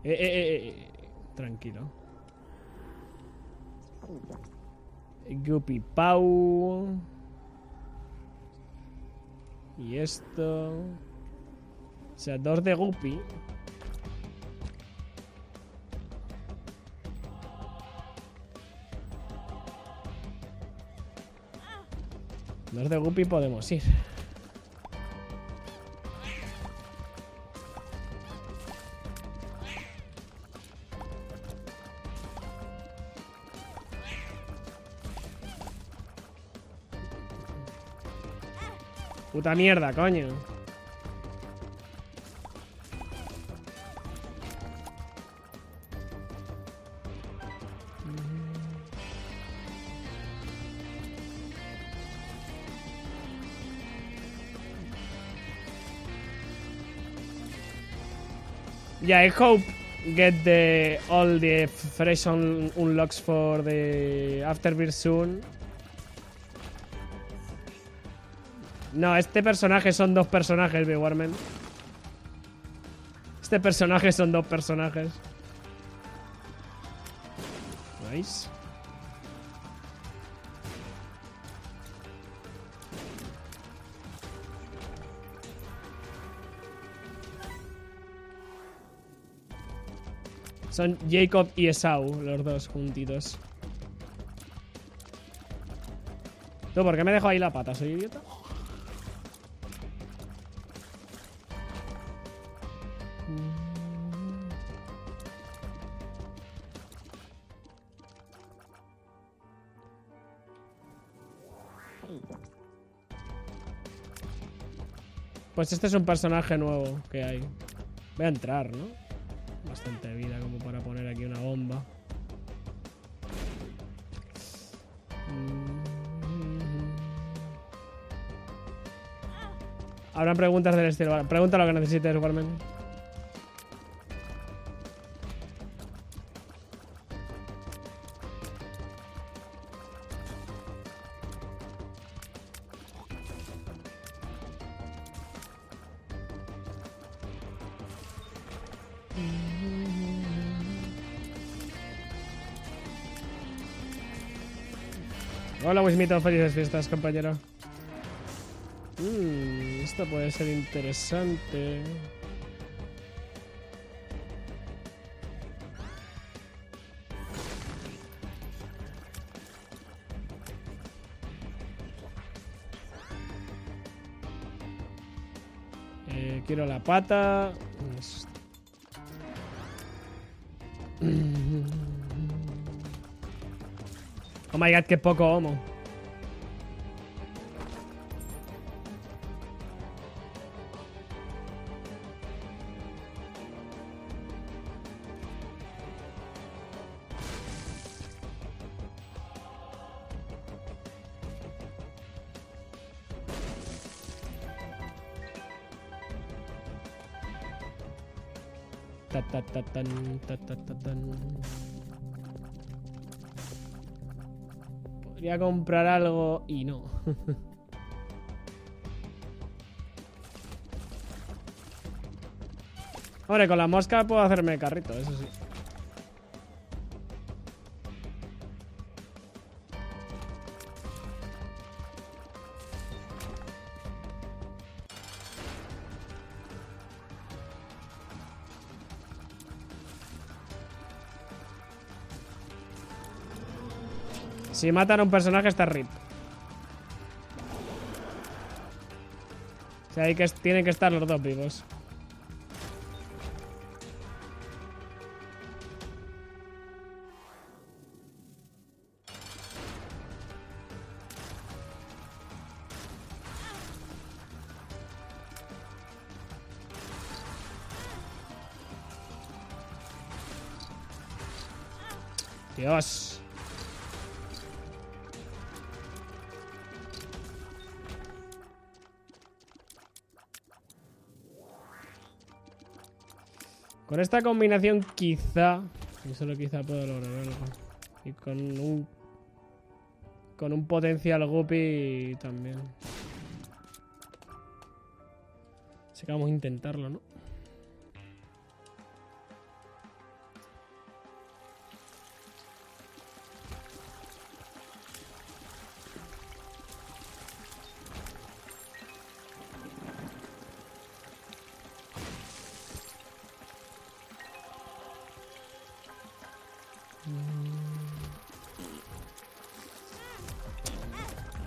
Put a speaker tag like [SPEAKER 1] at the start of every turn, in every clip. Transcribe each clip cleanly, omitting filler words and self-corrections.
[SPEAKER 1] Tranquilo. Guppy Pau. Y esto. O sea, 2 de Guppy. Dos de Guppy podemos ir. Puta mierda, coño. Yeah, I hope get all the fresh unlocks for the Afterbirth soon. No, este personaje son 2 personajes, Warman. Este personaje son 2 personajes. Nice. Son Jacob y Esau, los dos juntitos. ¿Tú por qué me dejo ahí la pata? ¿Soy idiota? Pues este es un personaje nuevo que hay. Voy a entrar, ¿no? Bastante vida como para poner aquí una bomba. Habrán preguntas del estilo. Pregunta lo que necesites, Warman. Hola, Wismito, felices fiestas, compañero. Esto puede ser interesante. Quiero la pata. Oh my god, qué poco homo. Podría comprar algo y no. Hombre, con la mosca puedo hacerme carrito, eso sí. Si matan a un personaje está RIP. O sea, tienen que estar los dos vivos. Dios. Con esta combinación quizá, y solo quizá puedo lograr algo. Y con un potencial Guppy también. Así que vamos a intentarlo, ¿no?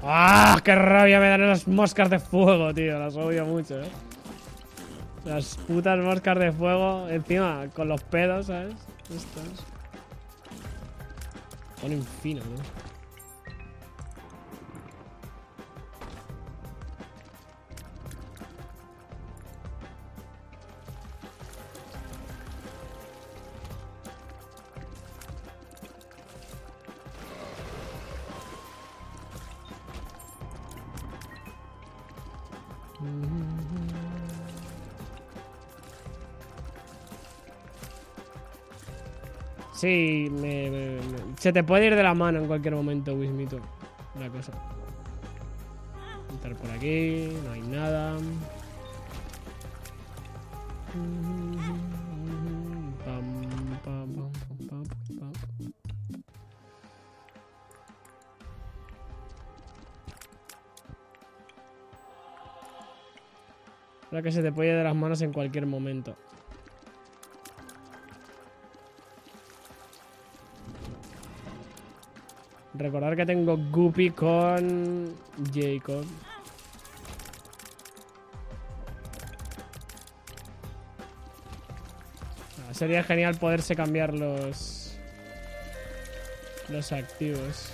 [SPEAKER 1] ¡Ah! ¡Qué rabia me dan las moscas de fuego, tío! Las odio mucho, ¿eh? Las putas moscas de fuego. Encima, con los pedos, ¿sabes? Estas. Ponen fino, ¿no? Sí, se te puede ir de la mano en cualquier momento, Wismito. La cosa. Entrar por aquí, no hay nada. La que se te puede ir de las manos en cualquier momento. Recordar que tengo Guppy con Jacob. Sería genial poderse cambiar los activos.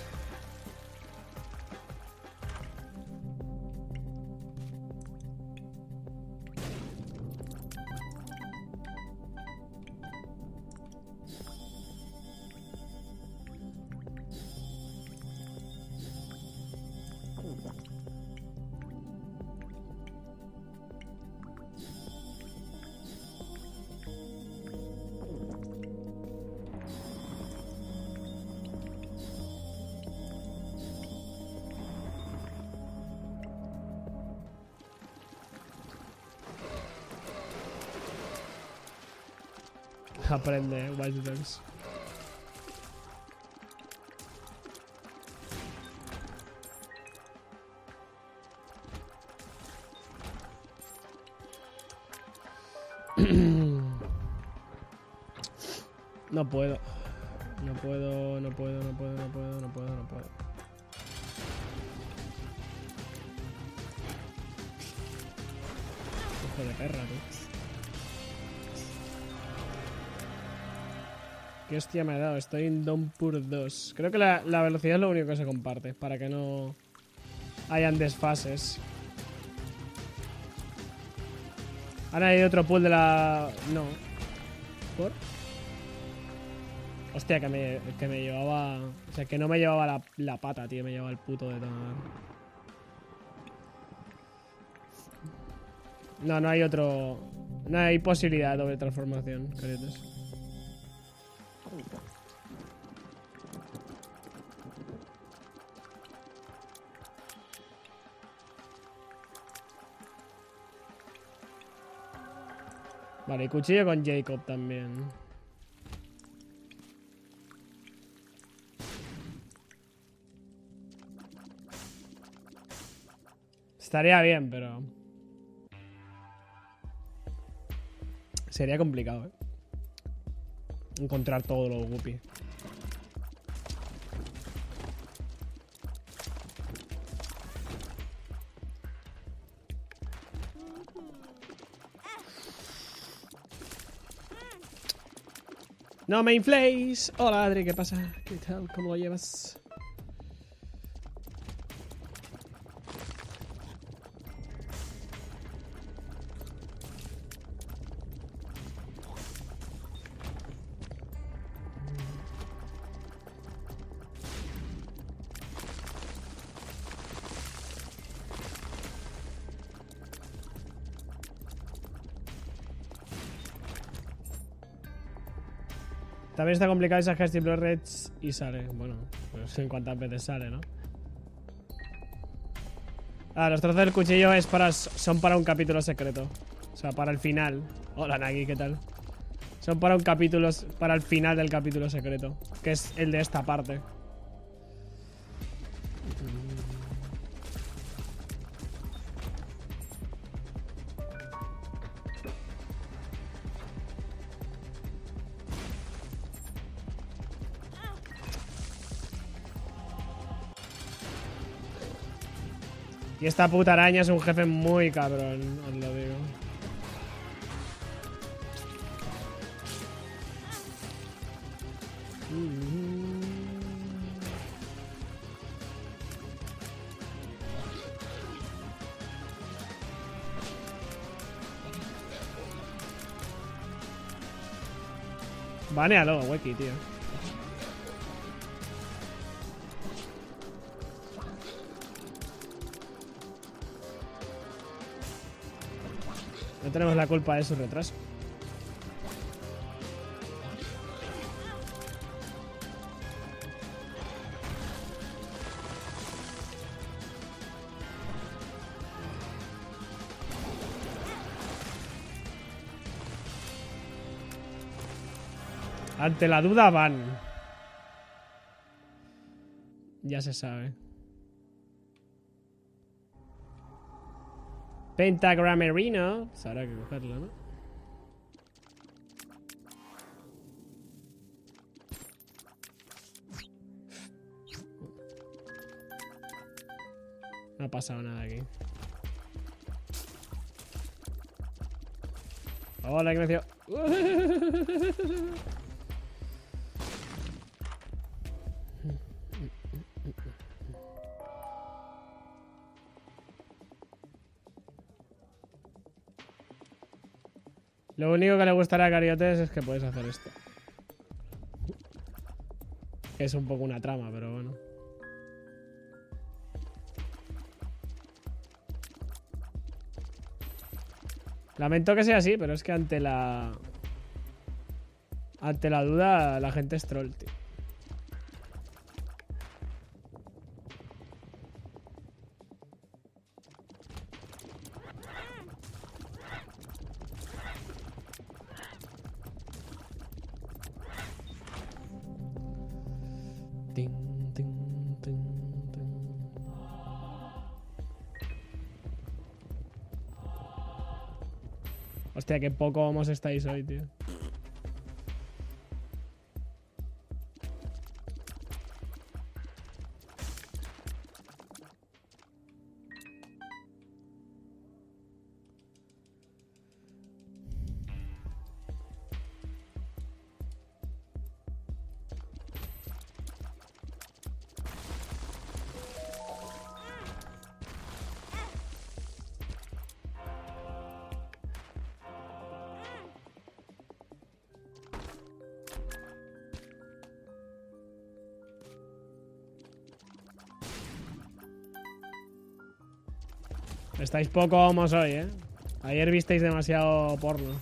[SPEAKER 1] Aprende, Wild Dogs. No puedo. No puedo, no puedo, no puedo, no puedo, no puedo, no puedo. Hijo de perra, tú. ¿Qué hostia me ha dado? Estoy en Downpour 2. Creo que la velocidad es lo único que se comparte, para que no hayan desfases. Ahora hay otro pool de la... No. ¿Por? Hostia, que me llevaba... O sea, que no me llevaba la pata, tío. Me llevaba el puto de tomar. No, no hay otro... No hay posibilidad de doble transformación, caretes. Vale, y cuchillo con Jacob también. Estaría bien, pero... Sería complicado, ¿eh? Encontrar todos los Guppy. No me infléis. Hola, Adri, ¿qué pasa? ¿Qué tal? ¿Cómo lo llevas? También está complicado esa Hasty Blood Reds y sale. Bueno, no sé en cuántas veces sale, ¿no? Ah, los trozos del cuchillo son para un capítulo secreto. O sea, para el final. Hola, Nagi, ¿qué tal? Son para para el final del capítulo secreto. Que es el de esta parte. Y esta puta araña es un jefe muy cabrón, os lo digo. Banealo, Weki, tío. No tenemos la culpa de su retraso. Ante la duda van. Ya se sabe. Pentagramerino. Pues habrá que cogerlo, ¿no? No ha pasado nada aquí. Hola, Ignacio. Lo único que le gustará a Cariotes es que puedes hacer esto. Que es un poco una trama, pero bueno. Lamento que sea así, pero es que ante la duda la gente es troll, tío. Hostia, qué poco homos estáis hoy, tío. Estáis poco homos hoy, ¿eh? Ayer visteis demasiado porno.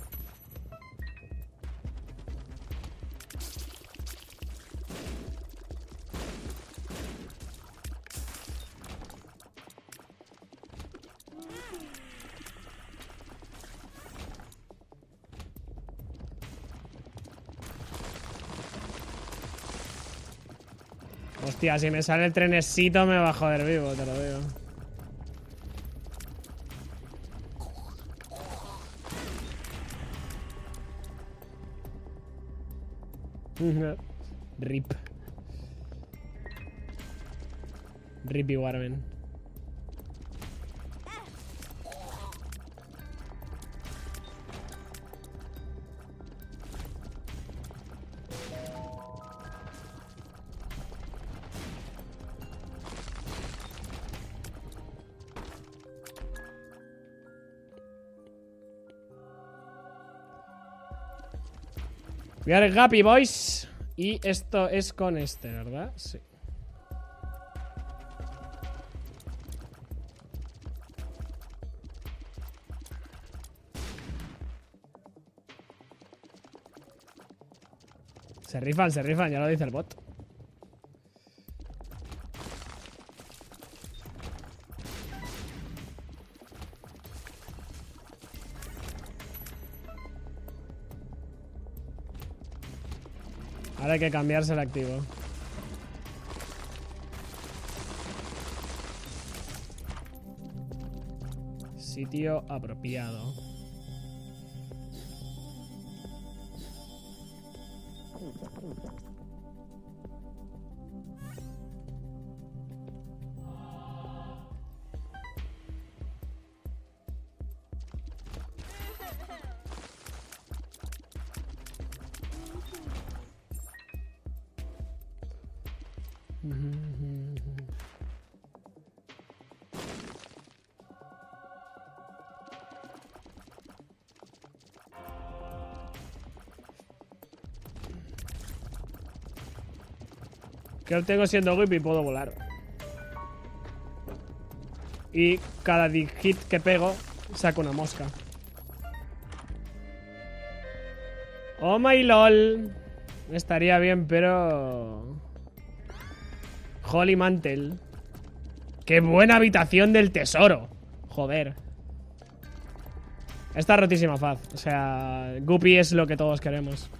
[SPEAKER 1] Hostia, si me sale el trenesito me va a joder vivo, te lo digo. Rip. Rippy Warmen. We are happy, boys. Y esto es con este, ¿verdad? Sí. Se rifan, ya lo dice el bot. Ahora hay que cambiarse el activo. Sitio apropiado. Que obtengo siendo whip y puedo volar. Y cada hit que pego saco una mosca. Oh my lol. Estaría bien, pero... Holy Mantle. ¡Qué buena habitación del tesoro! Joder. Está rotísima Faz. O sea, Guppy es lo que todos queremos.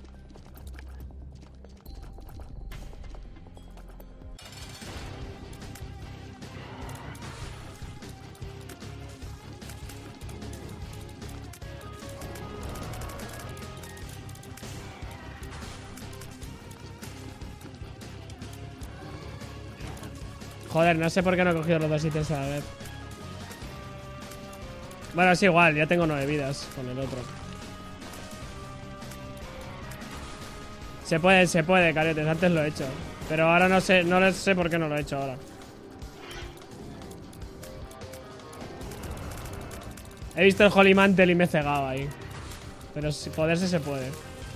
[SPEAKER 1] Joder, no sé por qué no he cogido los dos ítems a la vez. Bueno, es igual, ya tengo 9 vidas con el otro. Se puede, caretes, antes lo he hecho. Pero ahora no sé por qué no lo he hecho ahora. He visto el Holy Mantle y me he cegado ahí. Pero si poderse se puede.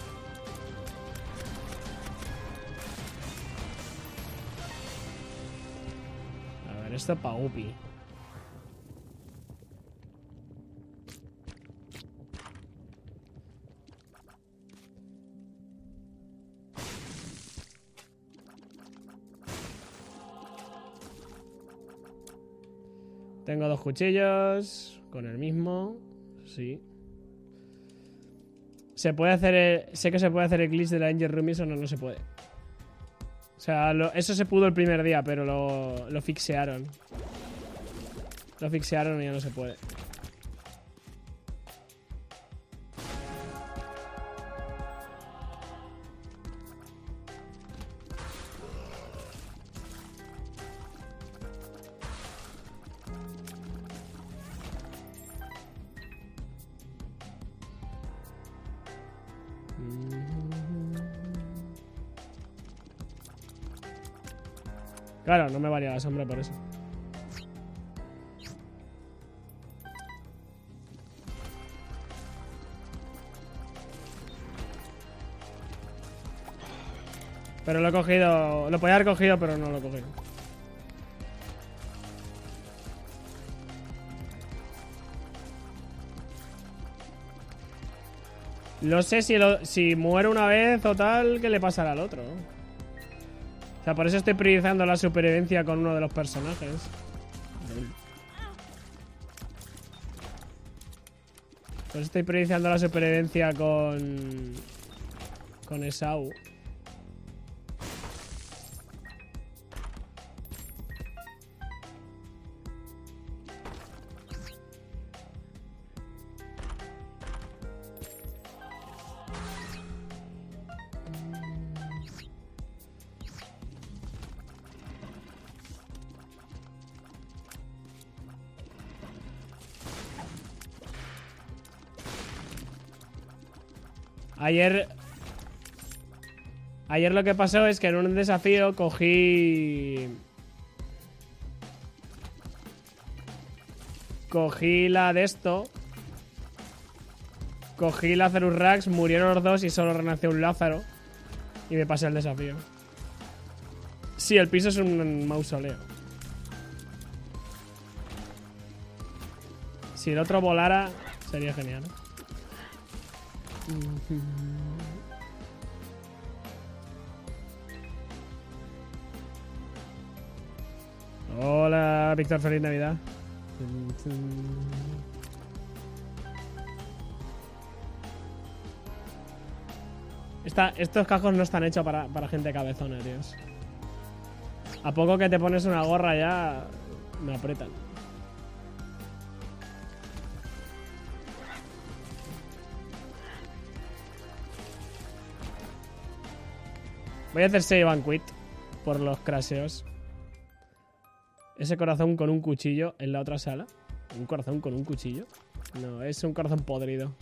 [SPEAKER 1] A ver, esto pa' Upi. Tengo 2 cuchillos. Con el mismo. Sí. Se puede hacer sé que se puede hacer el glitch de la Angel Room. Eso no se puede. O sea, eso se pudo el primer día, pero lo fixearon. Lo fixearon y ya no se puede. Claro, no me valía la sombra por eso. Pero lo he cogido. Lo podía haber cogido, pero no lo he cogido. No sé si muere una vez o tal, ¿qué le pasará al otro? O sea, por eso estoy priorizando la supervivencia con uno de los personajes. Por eso estoy priorizando la supervivencia con Esau. Ayer lo que pasó es que en un desafío cogí la de esto. Cogí Lazarus Rax, murieron los dos y solo renació un Lázaro. Y me pasé el desafío. Sí, el piso es un mausoleo. Si el otro volara, sería genial. Hola, Víctor, feliz Navidad. Estos cajos no están hechos para gente cabezona, tíos. A poco que te pones una gorra ya me aprietan. Voy a hacer save and quit por los crasheos. Ese corazón con un cuchillo en la otra sala. ¿Un corazón con un cuchillo? No, es un corazón podrido.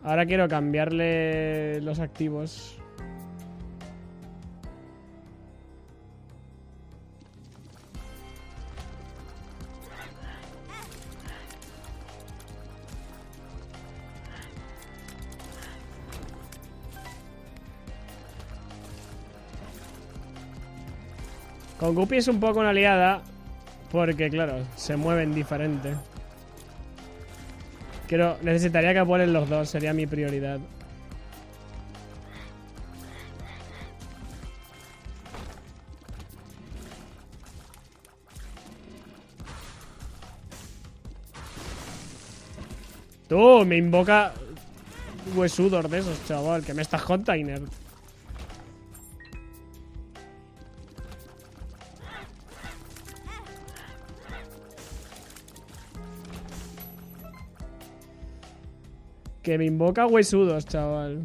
[SPEAKER 1] Ahora quiero cambiarle los activos. Con Guppy es un poco una liada. Porque, claro, se mueven diferente. Necesitaría que vuelen los dos. Sería mi prioridad. Tú, me invoca huesudos de esos, chaval. Que me estás container. Que me invoca huesudos, chaval.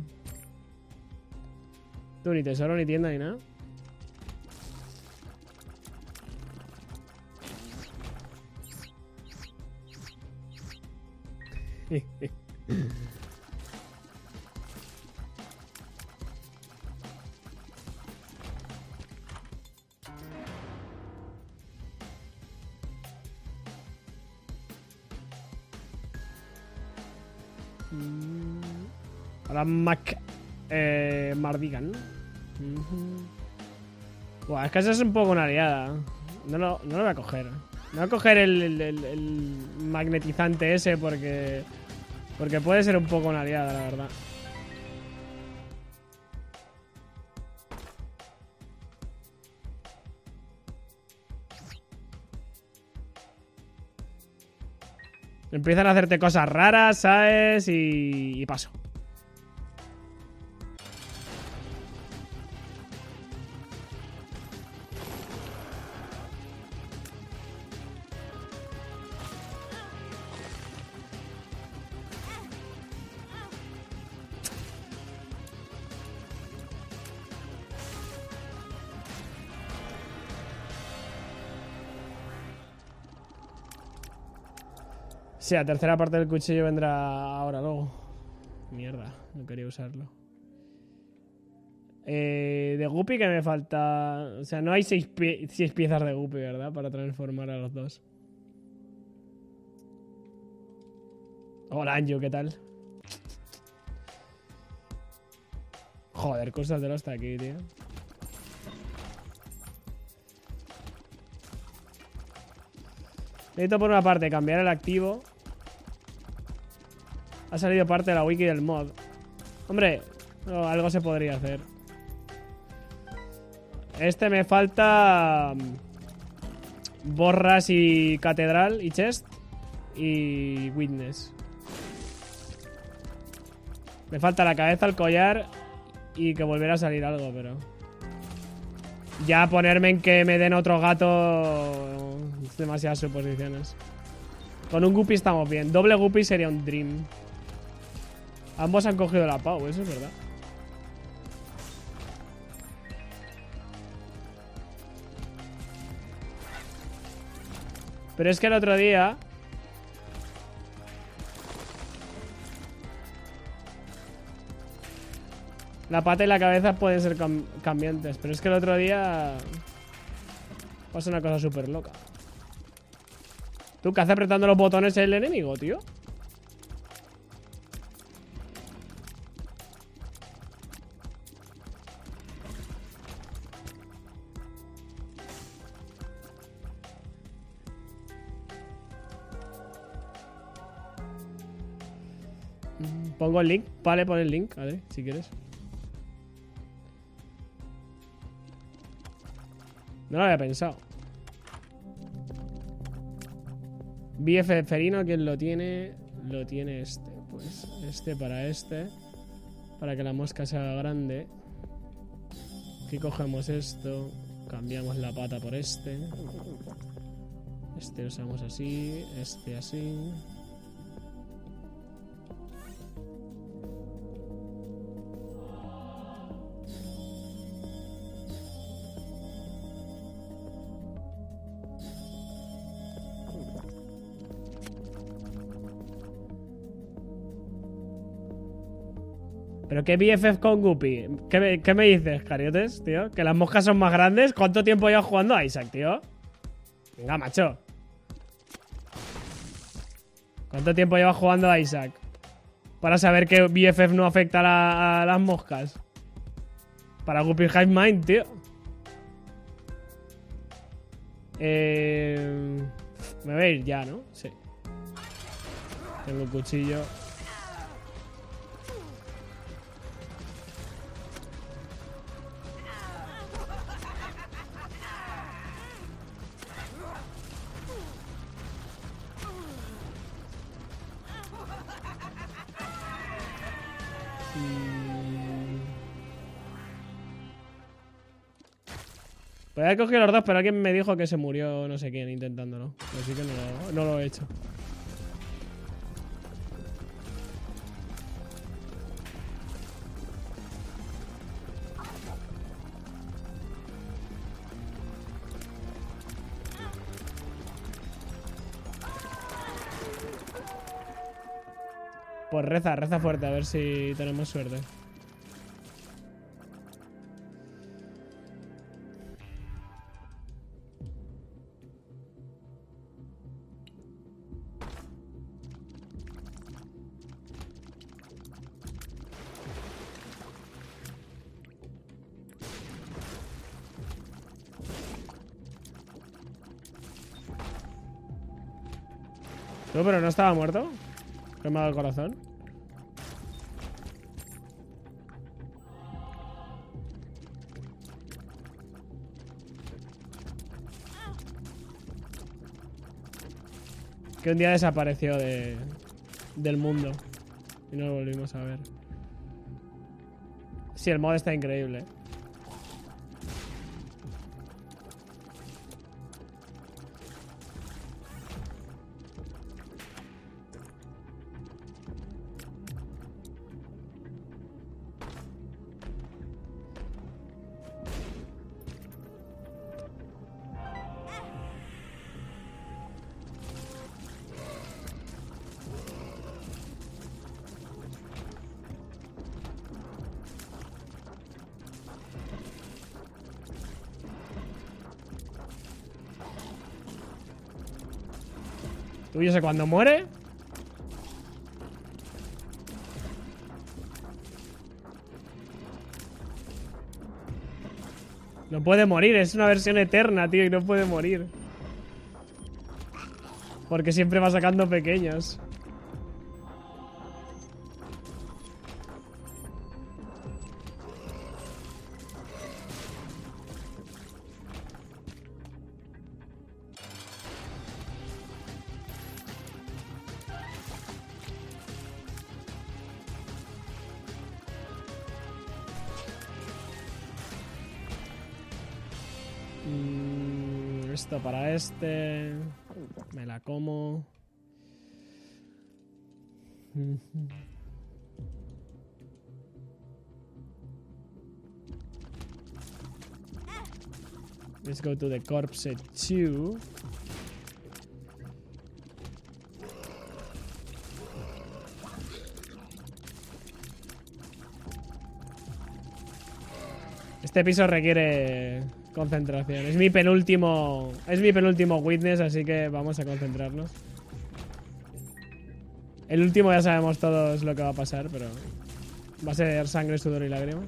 [SPEAKER 1] Tú ni tesoro, ni tienda, ni nada. Ahora Mardigan. Buah, es que eso es un poco una aliada. No lo voy a coger. No voy a coger el magnetizante ese porque puede ser un poco una aliada, la verdad. Empiezan a hacerte cosas raras, ¿sabes? Y paso. Sí, la tercera parte del cuchillo vendrá ahora luego. Mierda, no quería usarlo. De Guppy que me falta... O sea, no hay 6 piezas de Guppy, ¿verdad? Para transformar a los dos. Hola, Anju, ¿qué tal? Joder, cosas de los hasta aquí, tío. Necesito por una parte cambiar el activo. Ha salido parte de la wiki del mod. Hombre, no, algo se podría hacer. Este me falta... Borras y catedral y chest. Y witness. Me falta la cabeza, el collar. Y que volviera a salir algo, pero... Ya ponerme en que me den otro gato... Demasiadas suposiciones. Con un Guppy estamos bien. Doble Guppy sería un dream. Ambos han cogido la Pau, eso es verdad. Pero es que el otro día... La pata y la cabeza pueden ser cambiantes. Pero es que el otro día... Pasa una cosa súper loca. ¿Tú qué haces apretando los botones el enemigo, tío? Pongo el link. Vale, pon el link, a ver, si quieres. No lo había pensado. BF Ferino, ¿quién lo tiene? Lo tiene este. Pues este para este. Para que la mosca sea grande. Aquí cogemos esto. Cambiamos la pata por este. Este lo usamos así. Este así. ¿Pero qué BFF con Guppy? ¿Qué me dices, cariotes, tío? ¿Que las moscas son más grandes? ¿Cuánto tiempo llevas jugando a Isaac, tío? Venga, macho. ¿Cuánto tiempo llevas jugando a Isaac? Para saber que BFF no afecta a las moscas. Para Guppy Hive Mind, tío. Me voy a ir ya, ¿no? Sí. Tengo un cuchillo. Pues he cogido los dos, pero alguien me dijo que se murió no sé quién intentándolo. Así que no lo he hecho. Pues reza fuerte, a ver si tenemos suerte. No, pero no estaba muerto. Que me ha dado el corazón. Que un día desapareció del mundo. Y no lo volvimos a ver. Sí, el mod está increíble. Tú, yo sé cuándo muere. No puede morir, es una versión eterna, tío, y no puede morir. Porque siempre va sacando pequeños. Esto para este. Me la como. Let's go to the corpse 2. Este piso requiere concentración. Es mi penúltimo witness, así que vamos a concentrarnos. El último ya sabemos todos lo que va a pasar, pero va a ser sangre, sudor y lágrimas.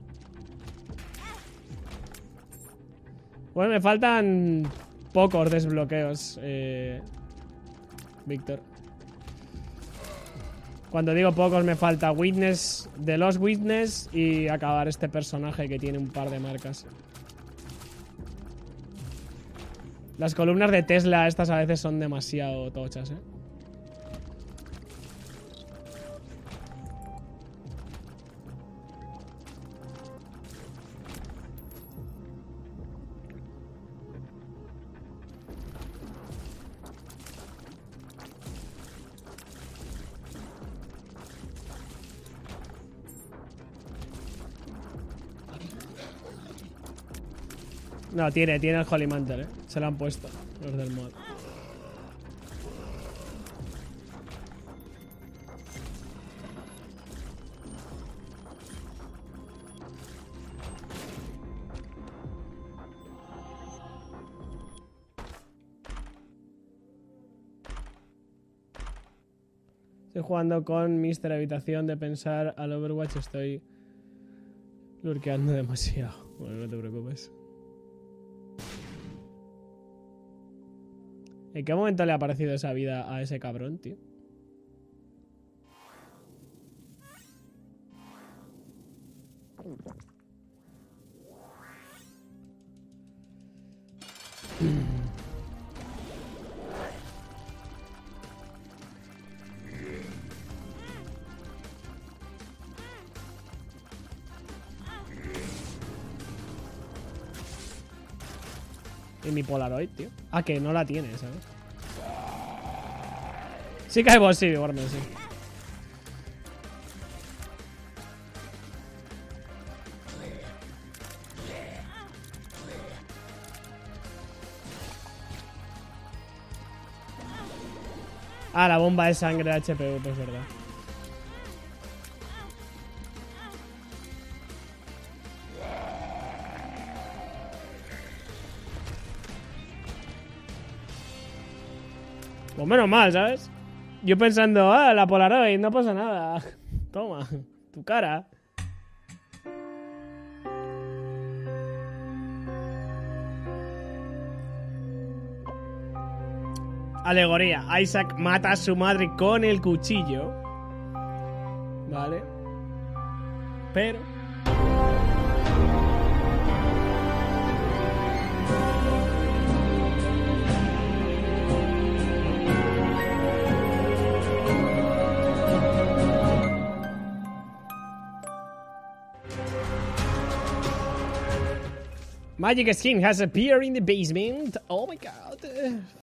[SPEAKER 1] Bueno, me faltan pocos desbloqueos, Víctor. Cuando digo pocos me falta Witness, The Lost Witness y acabar este personaje que tiene un par de marcas. Las columnas de Tesla estas a veces son demasiado tochas, ¿eh? No, tiene el Holy Mantle, ¿eh? Se lo han puesto los del mod. Estoy jugando con Mr. Habitación de pensar al Overwatch. Estoy lurkeando demasiado. Bueno, no te preocupes. ¿En qué momento le ha parecido esa vida a ese cabrón, tío? Y mi Polaroid, tío. Ah, que no la tiene, ¿sabes? Sí que hay boss, sí, Warman, sí. Ah, la bomba de sangre de HPV, pues verdad. Pues menos mal, ¿sabes? Yo pensando, ah, la Polaroid, no pasa nada. Toma, tu cara. Alegoría. Isaac mata a su madre con el cuchillo. Vale. Pero... Magic skin has appeared in the basement. Oh my god.